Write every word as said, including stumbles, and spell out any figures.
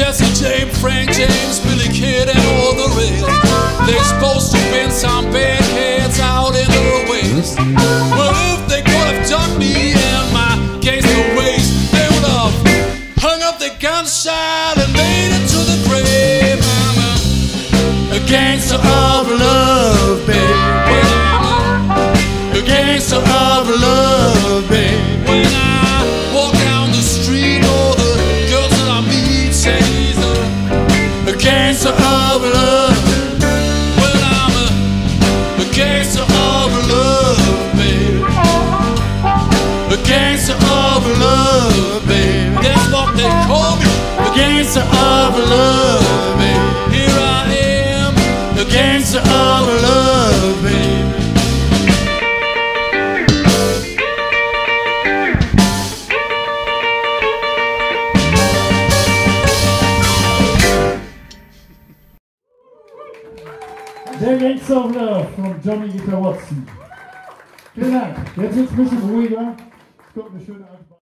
Jesse James, Frank James, Billy Kid, and all the rest. They supposed to been some bad kids out in the West. Well, if they could have done me and my gangster ways, they would have hung up their gunshot and made it to the grave. I'm a, a gangster of love, baby. A gangster of love, baby. When I walk down the street, all the girls that I meet say he's a, a gangster of love. Well, I'm a, a gangster of love, baby. A gangster of love, baby. That's what they call me. A gangster of love, baby. Here I am, a gangster of love, baby. Der Gangster of Love von Johnny Guitar Watson. Vielen Dank. Jetzt wird es ein bisschen ruhiger. Es kommt eine schöne Antwort.